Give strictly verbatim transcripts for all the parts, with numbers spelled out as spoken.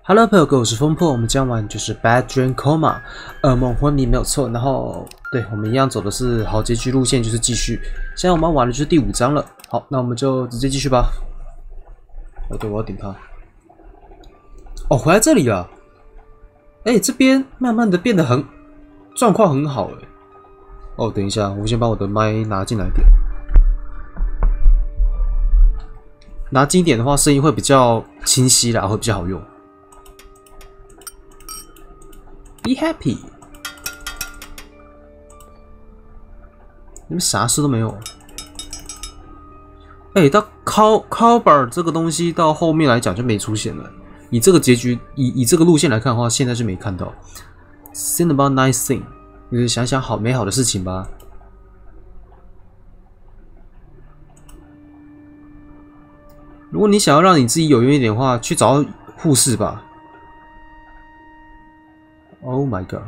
Hello， 朋友哥，我是风破。我们今天玩就是 Bad Dream Coma， 噩梦昏迷没有错。然后，对我们一样走的是好结局路线，就是继续。现在我们玩的就是第五章了。好，那我们就直接继续吧。哦，对，我要点它。哦，回来这里了。哎、欸，这边慢慢的变得很状况很好哎。哦，等一下，我先把我的麦拿进来一点。拿近一点的话，声音会比较清晰啦，会比较好用。Be happy， 你们啥事都没有。哎、欸，到 cow cowbar 这个东西到后面来讲就没出现了。以这个结局，以以这个路线来看的话，现在是没看到。Think about nice thing， 就是想想好美好的事情吧。如果你想要让你自己有用一点的话，去找护士吧。Oh my god！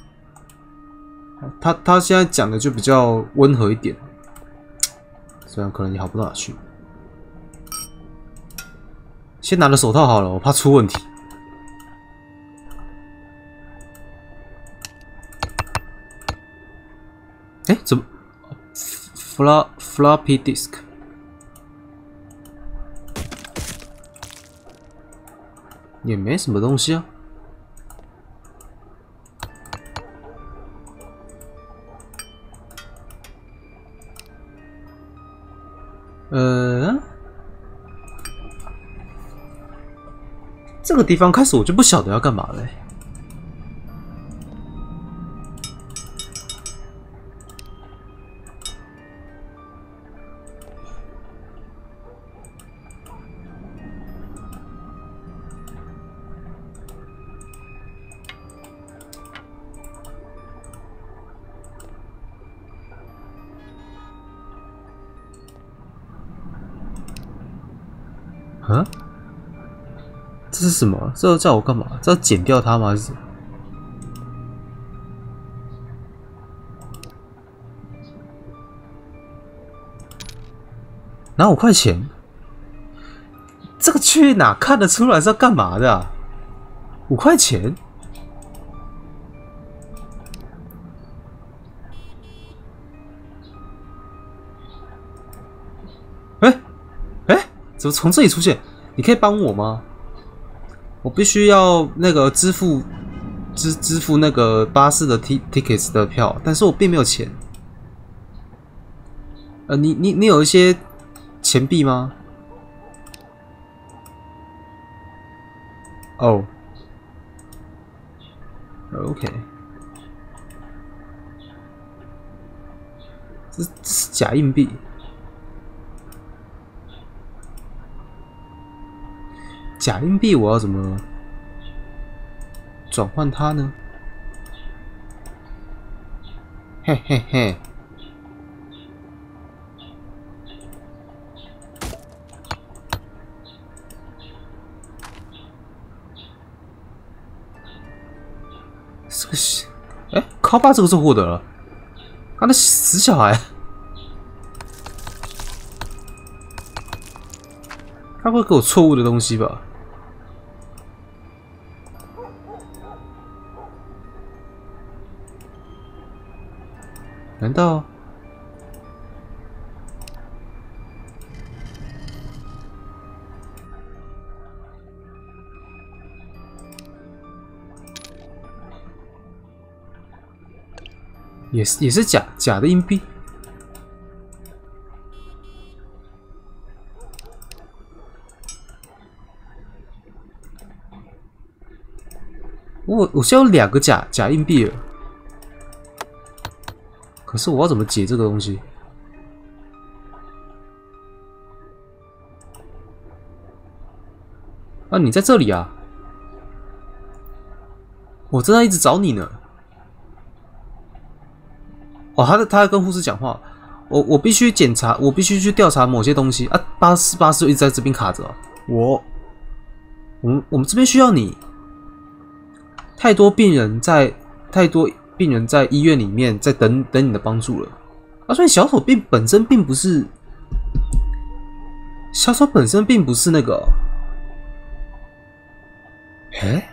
他他现在讲的就比较温和一点，虽然可能也好不到哪去。先拿了手套好了，我怕出问题。哎，怎么 ？Flop floppy disk。也没什么东西啊。呃，这个地方开始我就不晓得要干嘛了、欸。啊？这是什么？这要叫我干嘛？这要剪掉它吗？还是？拿五块钱？这个去哪看得出来是要干嘛的、啊？五块钱？哎、欸、哎、欸，怎么从这里出现？你可以帮我吗？我必须要那个支付支支付那个巴士的 t tickets 的票，但是我并没有钱。呃，你你你有一些钱币吗？哦、oh ，OK， 这这是假硬币。假硬币我要怎么转换它呢？嘿嘿嘿！这个是，哎，靠爸这个是获得了，他的死小孩，他不会给我错误的东西吧？难道也是也是假假的硬币？我我现在有两个假假硬币了。可是我要怎么解这个东西？啊，你在这里啊！我正在一直找你呢。哦，他在他在跟护士讲话。我我必须检查，我必须去调查某些东西啊！巴士巴士一直在这边卡着、啊。我，我们我们这边需要你。太多病人在，太多。病人在医院里面在等等你的帮助了。啊，所以小丑并本身并不是，小丑本身并不是那个， 哎，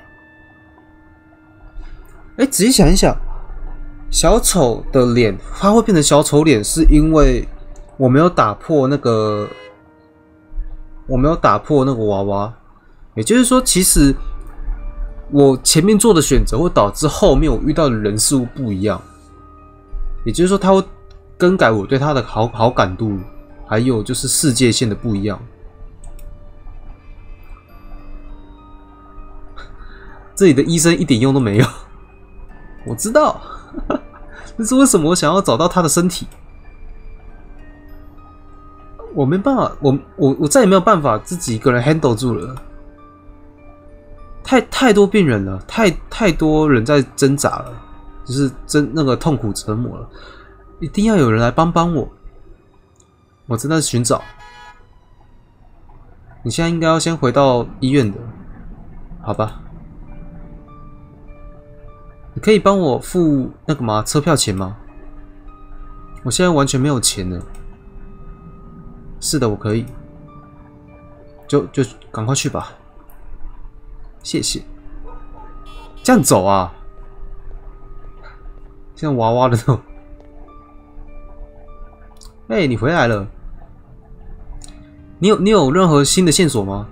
哎，仔细想一想，小丑的脸，它会变成小丑脸，是因为我没有打破那个，我没有打破那个娃娃。也就是说，其实我前面做的选择会导致后面我遇到的人事物不一样。也就是说，它会更改我对他的好好感度，还有就是世界线的不一样。这里的医生一点用都没有，我知道，这是为什么我想要找到他的身体。我没办法，我我我再也没有办法自己一个人 handle 住了，太太多病人了，太太多人在挣扎了，就是真那个痛苦折磨了，一定要有人来帮帮我。我正在寻找。你现在应该要先回到医院的，好吧？你可以帮我付那个吗？车票钱吗？我现在完全没有钱了。是的，我可以。就就赶快去吧。谢谢。这样走啊？像娃娃的那种。哎、欸，你回来了。你有你有任何新的线索吗？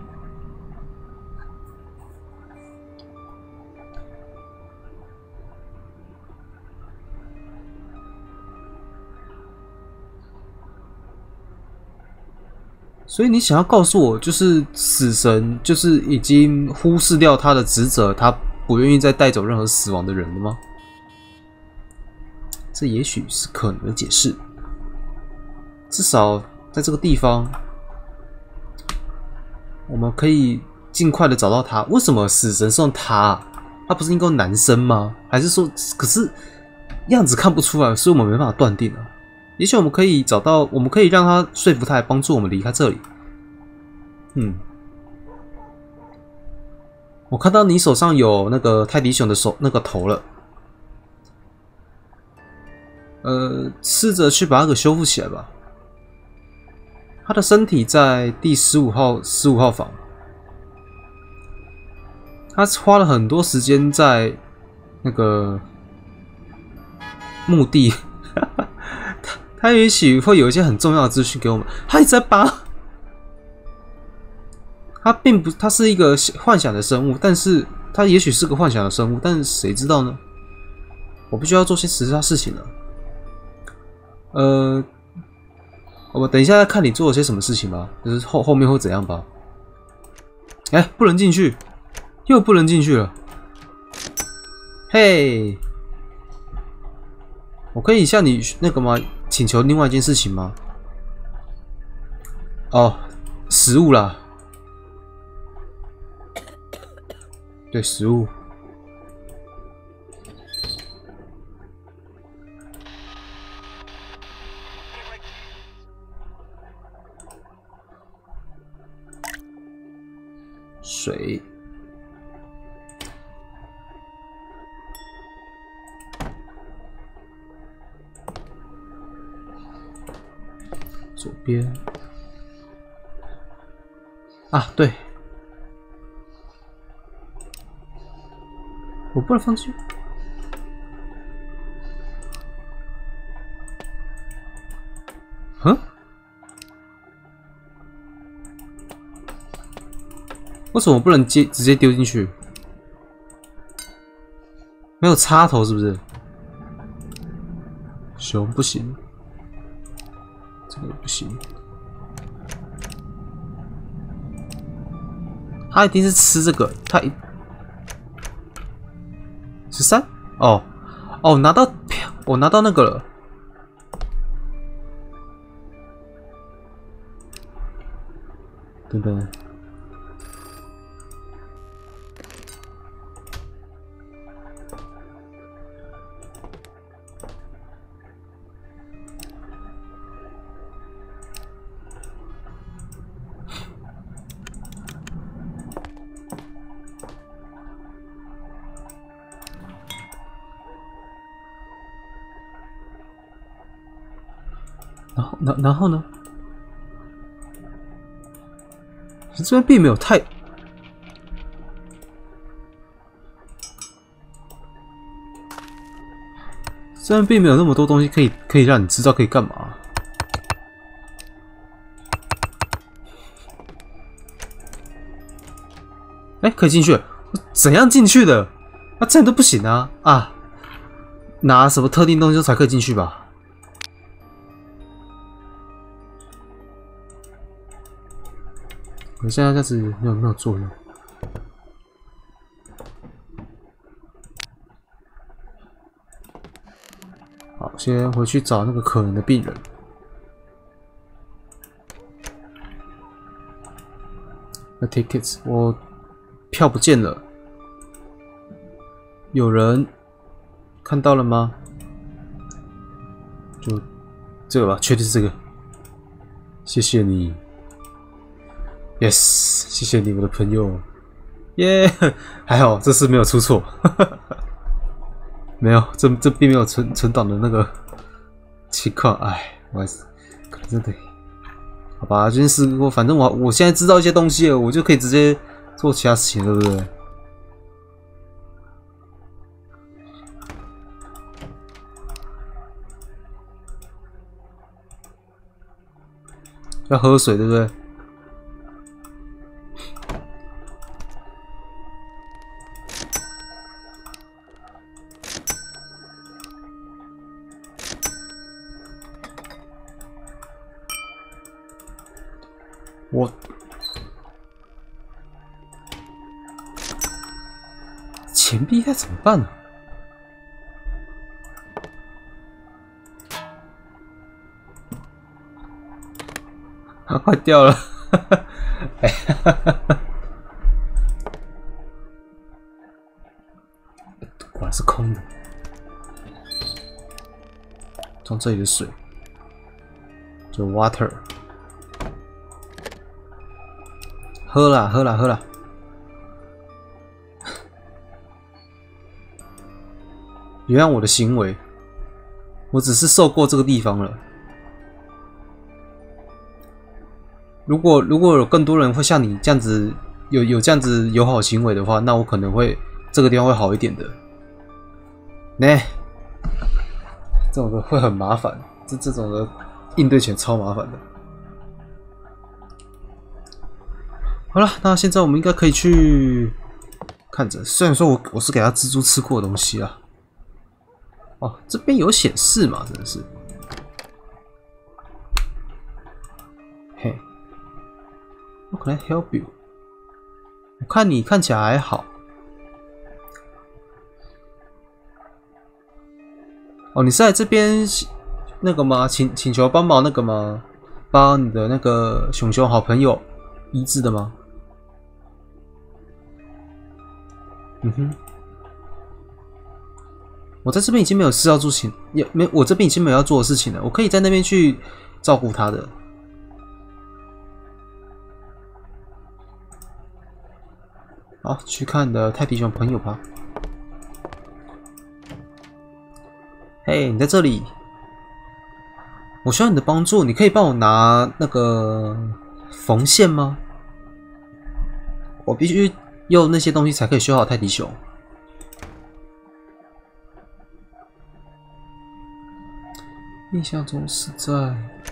所以你想要告诉我，就是死神就是已经忽视掉他的职责，他不愿意再带走任何死亡的人了吗？这也许是可能的解释。至少在这个地方，我们可以尽快的找到他。为什么死神是用他啊？他不是应该男生吗？还是说，可是样子看不出来，所以我们没办法断定啊。也许我们可以找到，我们可以让他说服他来帮助我们离开这里。嗯，我看到你手上有那个泰迪熊的手那个头了。呃，试着去把它给修复起来吧。他的身体在第十五号十五号房，他花了很多时间在那个墓地。他他也许会有一些很重要的资讯给我们。他一直在扒，他并不，他是一个幻想的生物，但是他也许是个幻想的生物，但是谁知道呢？我必须要做些实际事情了。呃。我等一下再看你做了些什么事情吧，就是后后面会怎样吧。哎、欸，不能进去，又不能进去了。嘿，我可以向你那个吗？请求另外一件事情吗？哦，食物啦。对，食物。水，左边啊，对，我不能放弃。嗯？为什么不能接直接丢进去？没有插头是不是？熊不行，这个不行。他一定是吃这个，他一十三哦哦，拿到我拿到那个了。等等。然后，然然后呢？这边并没有太…… 虽然并没有那么多东西可以可以让你知道可以干嘛。哎，可以进去，怎样进去的？那、啊、这样都不行啊！啊，拿什么特定东西才可以进去吧？我现在这样子没有没有作用。好，先回去找那个可能的病人。那 tickets， 我票不见了，有人看到了吗？就这个吧，确定是这个。谢谢你 ，yes， 谢谢你，我的朋友，耶、yeah ，还好这次没有出错。没有，这这并没有存存档的那个情况，哎，我还是可能真的，好吧，今天试过，反正我我现在知道一些东西了，我就可以直接做其他事情，对不对？要喝水，对不对？我钱币该怎么办呢？啊，快掉了！哎，果然是空的。装这里的水，就 water。喝啦，喝啦，喝啦！原谅我的行为，我只是受过这个地方了。如果如果有更多人会像你这样子有有这样子友好行为的话，那我可能会这个地方会好一点的。呢、欸，这种的会很麻烦，这这种的应对起来超麻烦的。好了，那现在我们应该可以去看着。虽然说我我是给他蜘蛛吃过的东西啊。哦，这边有显示嘛？真的是。嘿 ，How can I help you？ 我看你看起来还好。哦，你是在这边那个吗？请请求帮忙那个吗？帮你的那个熊熊好朋友医治的吗？嗯哼，我在这边已经没有事要做情，也没我这边已经没有要做的事情了。我可以在那边去照顾他的。好，去看你的泰迪熊朋友吧。嘿，你在这里，我需要你的帮助，你可以帮我拿那个缝线吗？我必须用那些东西才可以修好泰迪熊。印象中是在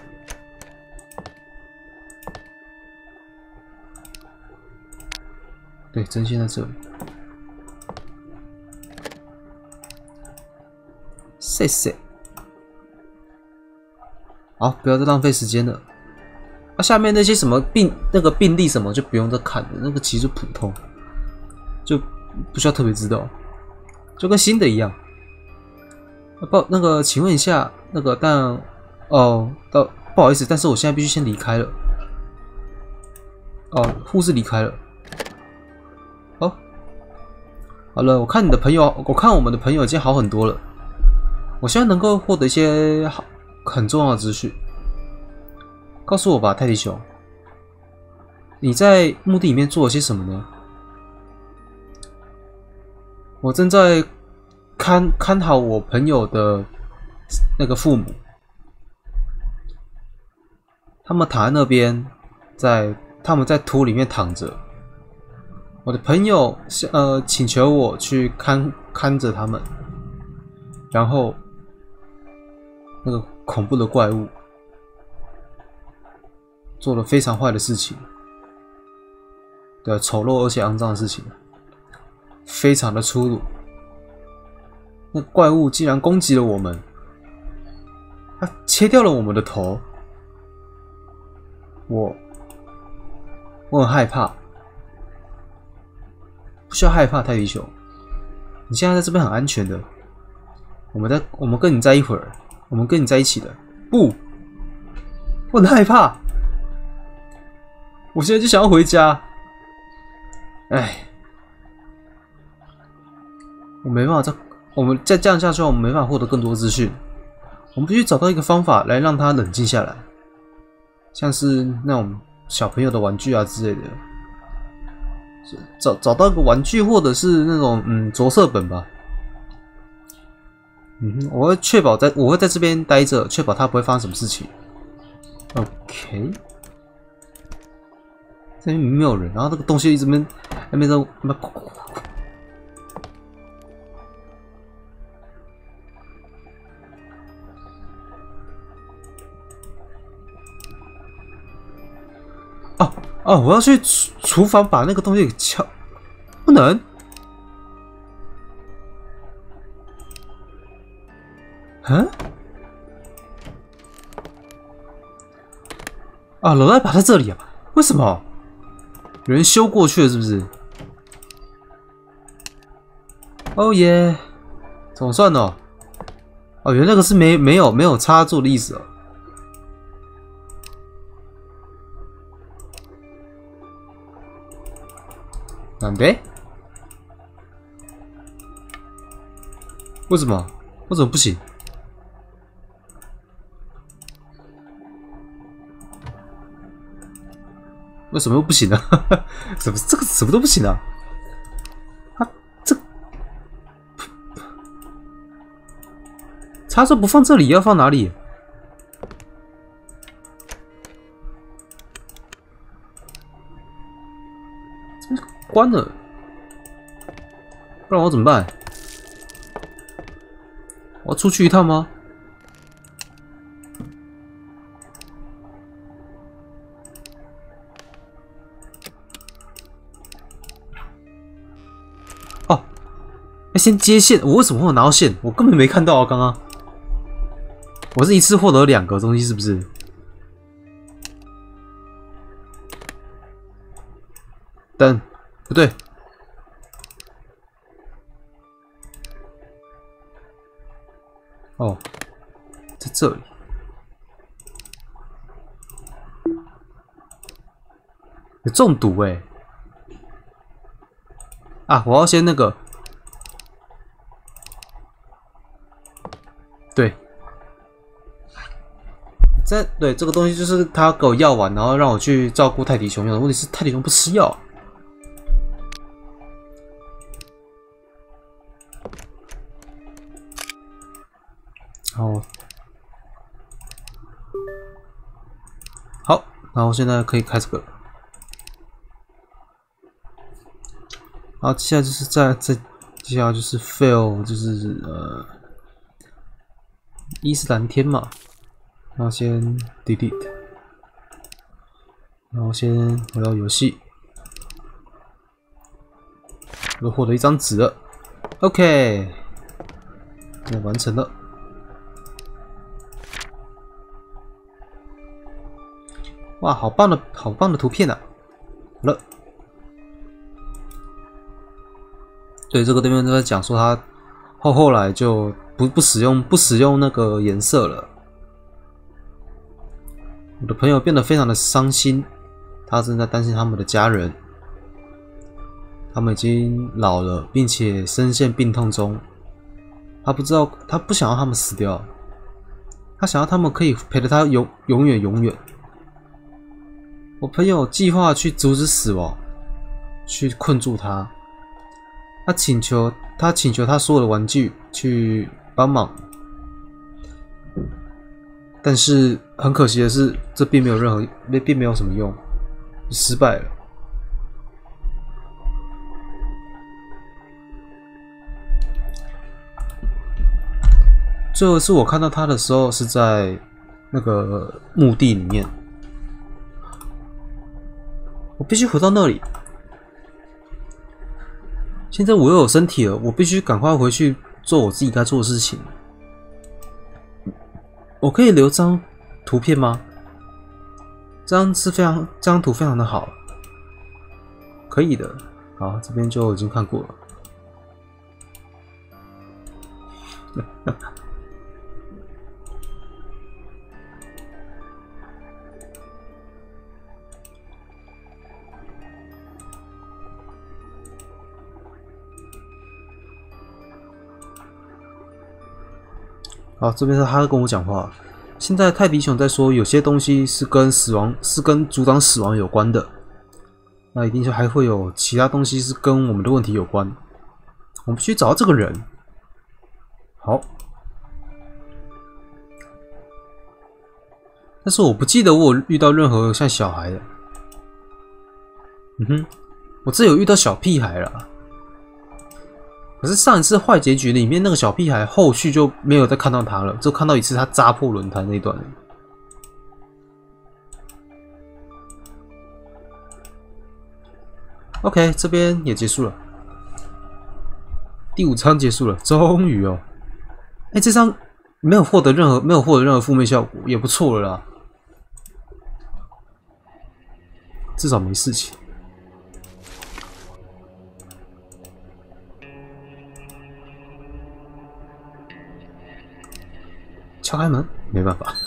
对，针线在这里。谢谢。好，不要再浪费时间了。啊，下面那些什么病那个病例什么就不用再看了，那个其实普通，就不需要特别知道，就跟新的一样。啊、不，那个，请问一下，那个，但哦，到不好意思，但是我现在必须先离开了。哦，护士离开了。哦，好了，我看你的朋友，我看我们的朋友已经好很多了。我希望能够获得一些好很重要的资讯。告诉我吧，泰迪熊，你在墓地里面做了些什么呢？我正在看看好我朋友的那个父母，他们躺在那边，在他们在土里面躺着。我的朋友呃请求我去看看着他们，然后那个恐怖的怪物做了非常坏的事情，对，丑陋而且肮脏的事情，非常的粗鲁。那怪物竟然攻击了我们，它切掉了我们的头，我我很害怕。不需要害怕，泰迪熊，你现在在这边很安全的。我们在，我们跟你在一会儿，我们跟你在一起的。不，我很害怕，我现在就想要回家。哎，我没办法再，我们再这样下去，我们没办法获得更多资讯。我们必须找到一个方法来让他冷静下来，像是那种小朋友的玩具啊之类的。找找到个玩具，或者是那种嗯着色本吧。嗯哼，我会确保在，我会在这边待着，确保他不会发生什么事情。OK， 这边没有人，然后这个东西一直边那边在那边。哦哦，我要去厨厨房把那个东西给敲，不能。嗯？啊，楼道把在这里啊？为什么？有人修过去了是不是？哦耶，总算哦。哦，原来那个是没没有没有插座的意思哦。なんで？为什么？为什么不行？为什么又不行呢？怎么这个什么都不行啊？啊，这插座不放这里，要放哪里？关了，不然我怎么办？我要出去一趟吗？哦，要先接线。我为什么会拿到线？我根本没看到啊！刚刚我是一次获得两个东西，是不是？等。不对，哦，在这里，有中毒哎！啊，我要先那个，对，这对这个东西就是他给我药丸，然后让我去照顾泰迪熊用的。问题是泰迪熊不吃药。好，好，然后现在可以开这个，然后接下来就是在在接下来就是 fail， 就是呃伊斯兰天嘛，然后先 delete， 然后先回到游戏，我获得一张纸了 ，OK， 那完成了。哇，好棒的好棒的图片啊！好了，对，这个对面都在讲说他后后来就不不使用不使用那个颜色了。我的朋友变得非常的伤心，他正在担心他们的家人，他们已经老了，并且深陷病痛中。他不知道，他不想要他们死掉，他想要他们可以陪着他永永远永远。我朋友计划去阻止死亡，去困住他。他请求他请求他所有的玩具去帮忙，但是很可惜的是，这并没有任何并没有什么用，失败了。 最后一次我看到他的时候是在那个墓地里面，我必须回到那里。现在我又有身体了，我必须赶快回去做我自己该做的事情。我可以留张图片吗？这张是非常，这张图非常的好，可以的。好，这边就已经看过了。好，这边是他跟我讲话。现在泰迪熊在说，有些东西是跟死亡，是跟阻挡死亡有关的。那一定就还会有其他东西是跟我们的问题有关。我们必须找到这个人。好，但是我不记得我有遇到任何像小孩的。嗯哼，我这有遇到小屁孩了。可是上一次坏结局里面那个小屁孩，后续就没有再看到他了，就看到一次他扎破轮胎那段。OK， 这边也结束了，第五章结束了，终于哦！哎、欸，这张没有获得任何没有获得任何负面效果，也不错了啦，至少没事情。敲开门，没办法。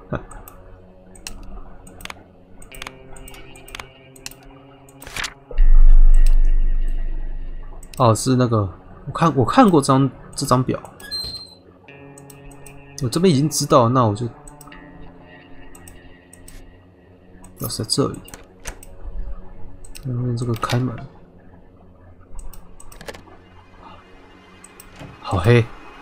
哦，是那个，我看我看过这张这张表，我这边已经知道了，那我就要在这里，用这个开门，好黑。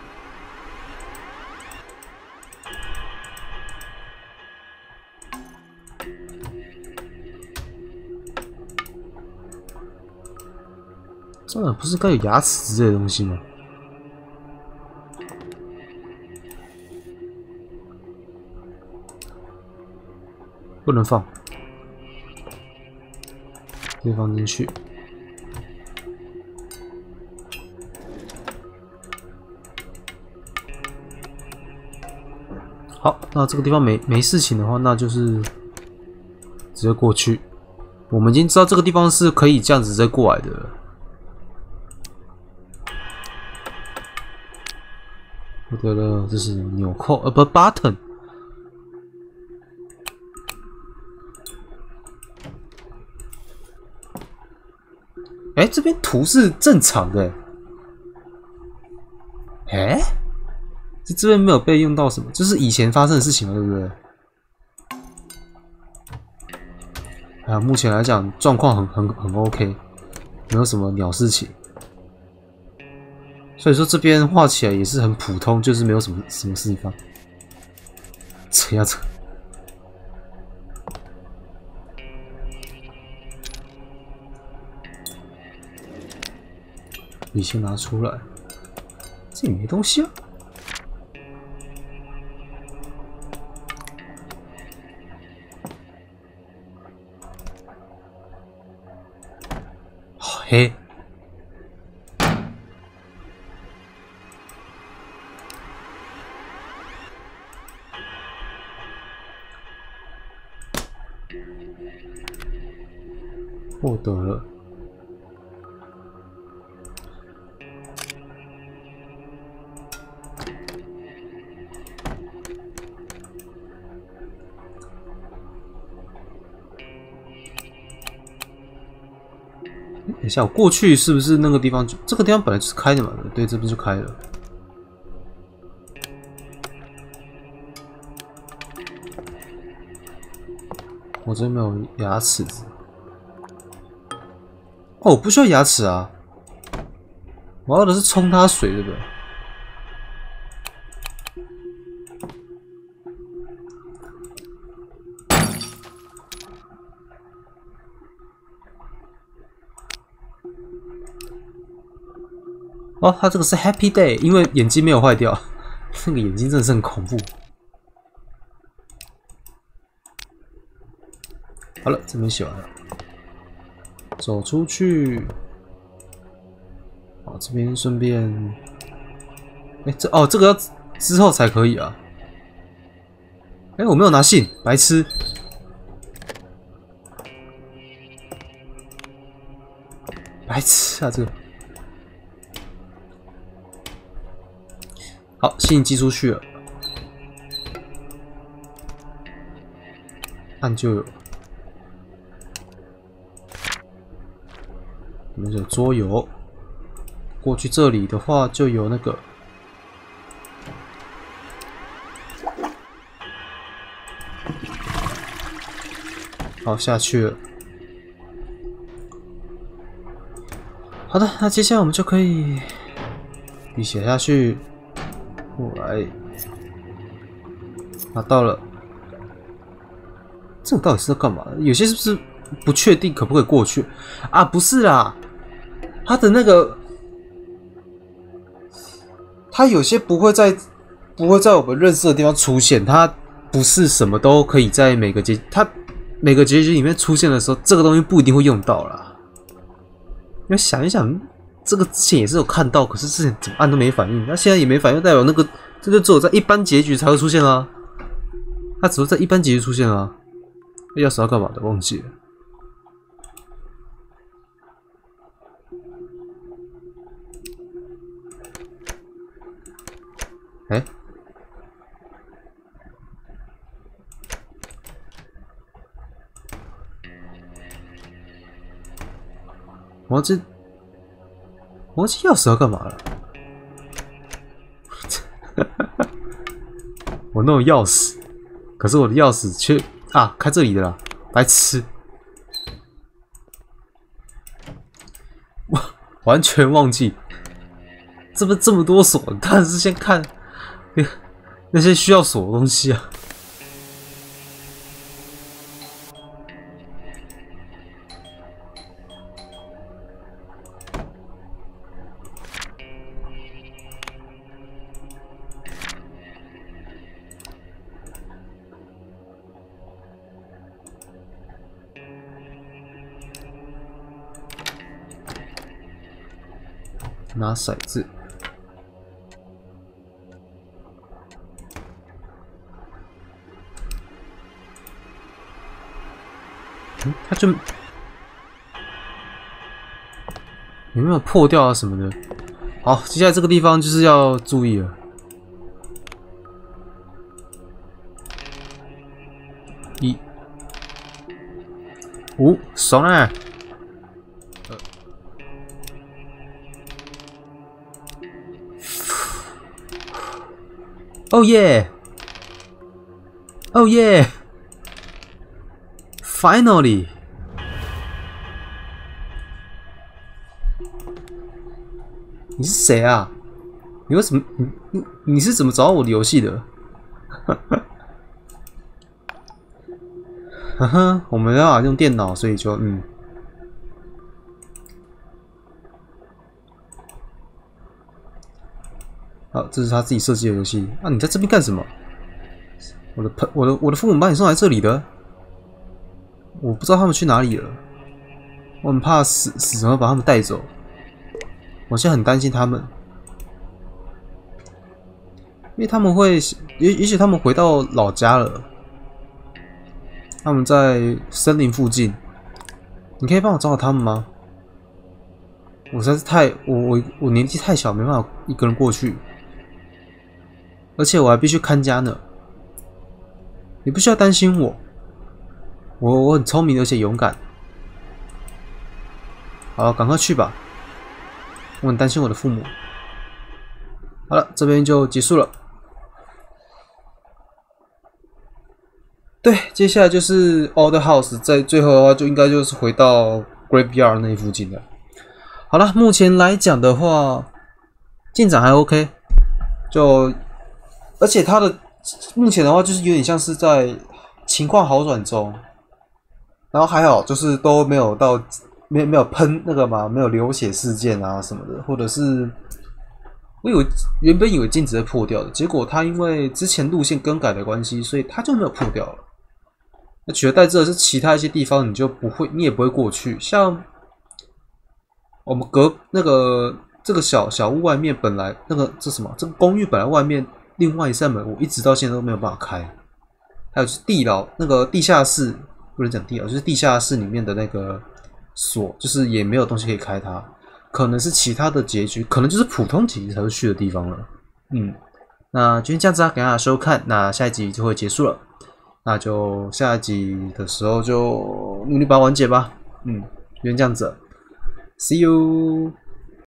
这不是该有牙齿之类的东西吗？不能放，可以放进去。好，那这个地方没没事情的话，那就是直接过去。我们已经知道这个地方是可以这样子直接过来的了。获得了，这是纽扣，呃，不 ，button。哎、欸，这边图是正常的、欸。哎、欸，这这边没有被用到什么，这是以前发生的事情了，对不对？啊，目前来讲状况很很很 OK， 没有什么鸟事情。所以说这边画起来也是很普通，就是没有什么什么地方。这样子，笔先拿出来，这里没东西啊。好黑。获得了，等一下，我过去是不是那个地方就？这个地方本来就是开的嘛？对，这边就开了。我这边没有牙齿。哦，我不需要牙齿啊！我要的是冲它水，对不对？哦，它这个是 Happy Day， 因为眼睛没有坏掉。 那个眼睛真的是很恐怖。好了，这边写完了，走出去。好，这边顺便，哎、欸，这哦，这个要之后才可以啊。哎、欸，我没有拿信，白痴。白痴啊，这个。好，信寄出去了，按就有。我们有桌游，过去这里的话就有那个。好，下去了。好的，那接下来我们就可以笔写下去。过来，拿到了。这个到底是在干嘛？有些是不是不确定可不可以过去啊？不是啦，它的那个，它有些不会在不会在我们认识的地方出现。它不是什么都可以在每个结，它每个结局里面出现的时候，这个东西不一定会用到啦。要想一想。这个之前也是有看到，可是之前怎么按都没反应，那现在也没反应，代表那个这就只有在一般结局才会出现啊。它只会在一般结局出现啊。钥匙要干嘛的？忘记了。哎、欸，我这。我忘记钥匙要干嘛了。我弄钥匙，可是我的钥匙却啊开这里的啦，白痴！我完全忘记，这么这么多锁，当然是先看那些需要锁的东西啊。拿骰子，嗯，他就有没有破掉啊什么的？好，接下来这个地方就是要注意了。一、五，爽啊！Oh yeah! Oh yeah! Finally! 你是谁啊？你为什么？你你你是怎么找到我的游戏的？哈哈，我们要用电脑，所以就嗯。好，这是他自己设计的游戏。啊，你在这边干什么？我的朋，我的我的父母把你送来这里的，我不知道他们去哪里了。我很怕死死神会把他们带走，我现在很担心他们，因为他们会，也也许他们回到老家了。他们在森林附近，你可以帮我找找他们吗？我实在是太，我我我年纪太小，没办法一个人过去。而且我还必须看家呢，你不需要担心我，我我很聪明而且勇敢。好，赶快去吧，我很担心我的父母。好了，这边就结束了。对，接下来就是 Old House， 在最后的话就应该就是回到 Graveyard 那附近了。好了，目前来讲的话，进展还 OK， 就。而且它的目前的话，就是有点像是在情况好转中，然后还好，就是都没有到没没有喷那个嘛，没有流血事件啊什么的，或者是我以为原本以为镜子会破掉的，结果它因为之前路线更改的关系，所以它就没有破掉了。那取而代之的是其他一些地方你就不会，你也不会过去。像我们隔那个这个小小屋外面本来那个这什么，这个公寓本来外面另外一扇门，我一直到现在都没有办法开。还有就是地牢那个地下室，不能讲地牢，就是地下室里面的那个锁，就是也没有东西可以开它。可能是其他的结局，可能就是普通结局才会去的地方了。嗯，那今天这样子啊，感谢大家收看，那下一集就会结束了。那就下一集的时候就努力把它完结吧。嗯，就这样子 ，See you。